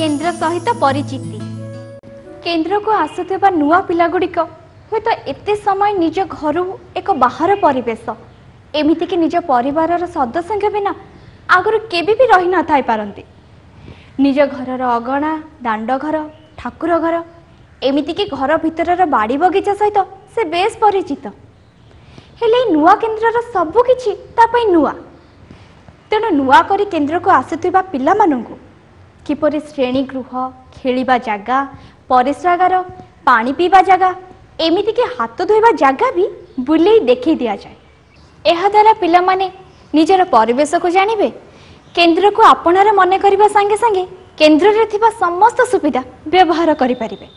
केन्द्र सहित परिचिति। केन्द्र को आसुवा नुआ पिलागुड़िक हूँ तो एते समय निज घर एक बाहर परिवेश एमितिक निज परिवार सदस्य बिना आगुरी केबे भी रही न थाई पारंती। निज घरर अगणा दांड घर ठाकुर घर एमितिक घर भितर बाड़ी बगीचा सहित से बेस परिचित। हेले नुआ केन्द्र सबु किछि तापई नुआ। तेणु नुआ करी केन्द्र को आसुवा पिला मानंकु किपरि श्रेणी गृह खेलिबा जागा परिश्रागार पानी पीवा जगह एमिति के हाथ धोइबा जगह भी बुले देखी दिया जाए। एहा द्वारा पिला माने निजर परिवेश को जानिबे, केन्द्र को आपनार मने करिबा संगे संगे केन्द्र रे थिबा समस्त सुविधा व्यवहार करि परिबे।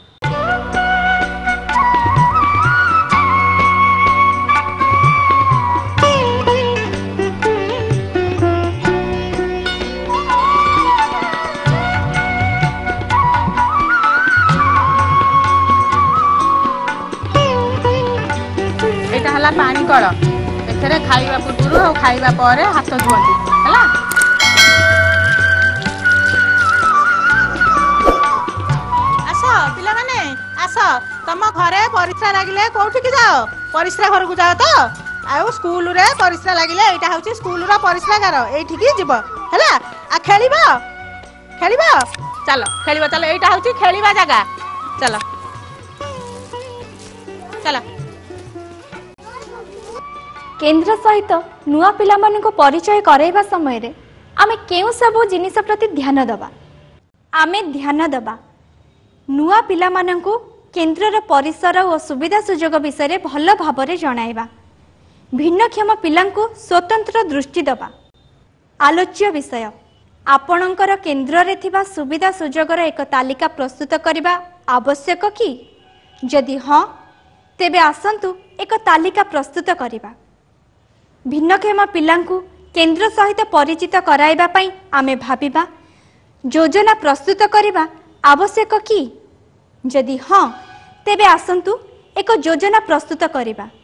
पानी कल एथे खाइबा पूर्व और खाइबा पर हाथ धुअंती है। आस पिला माने आस तुम घरे परिश्रा लगिले कोठी की जाओ परिश्रा घर को जाओ तो आउ स्कूल रे परिश्रा लगिले एटा होची स्कूल रा परिश्रागार एठी की जीव हैला आ खेलिबो खेलिबो चलो खेलिबो चलो एटा होची खेलिबा जगह चलो चलो। केन्द्र सहित नुआ पिला माननको परिचय कराइबा समय रे आमे केउ सब जिनिस प्रति ध्यान दबा। आमे ध्यान दबा नुआ पिला माननको केन्द्रर परिसर और सुविधा सुजोग विषय भल भाबरे जणाइबा। भिन्नक्षम पिलांको स्वतंत्र दृष्टि दबा। आलोच्य विषय आपणकर केन्द्र रे थिबा सुविधा सुजोगर एक तालिका प्रस्तुत करिबा आवश्यक कि जदि हाँ तेबे आसंतु एक तालिका प्रस्तुत करिबा। भिन्नक्षम पिलांकु केन्द्र सहित परिचित कराइबा पई आमे भाबिबा योजना प्रस्तुत करिबा आवश्यक कि जदि हाँ तेबे आसंतु एक योजना प्रस्तुत करिबा।